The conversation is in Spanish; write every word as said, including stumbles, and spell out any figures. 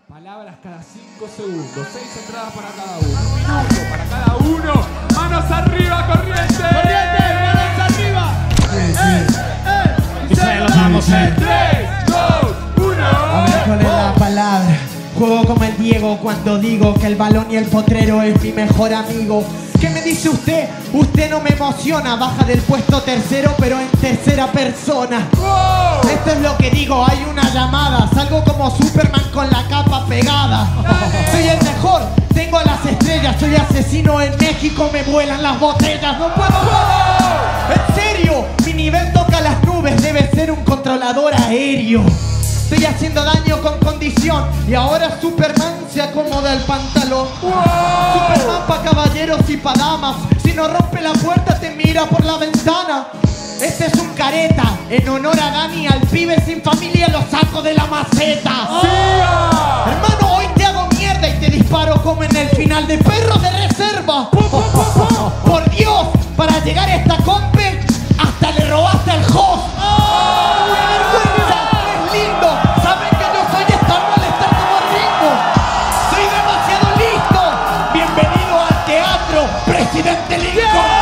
Palabras cada cinco segundos. Seis entradas para cada uno. Un minuto para cada uno. Manos arriba, corriente. ¡Corriente! ¡Manos arriba! Sí, sí. ¡Eh! ¡Eh! Y se lo damos en tres, dos, uno. A ver cuál es la palabra. Juego como el Diego cuando digo que el balón y el potrero es mi mejor amigo. ¿Qué me dice usted? Usted no me emociona. Baja del puesto tercero pero en tercera persona. ¡Wow! Esto es lo que digo, hay una llamada. Salgo como Superman con la capa pegada. Soy el mejor, tengo las estrellas. Soy asesino en México, me vuelan las botellas. No puedo más. En serio, mi nivel toca las nubes. Debe ser un controlador aéreo. Estoy haciendo daño con condición. Y ahora Superman se acomoda el pantalón. ¡Wow! Superman pa' caballeros y pa' damas. Si no rompe la puerta te mira por la ventana. Este es un careta. En honor a Dani, al pibe sin familia lo saco de la maceta. ¡Siga! Hermano, hoy te hago mierda y te disparo como en el final de Perros de Reserva. Por Dios, para llegar a esta compe hasta le robaste al host. ¡Qué vergüenza! Es lindo. Saben que yo soy estar molestar como Ringo. Soy demasiado listo. Bienvenido al teatro, Presidente Lincoln.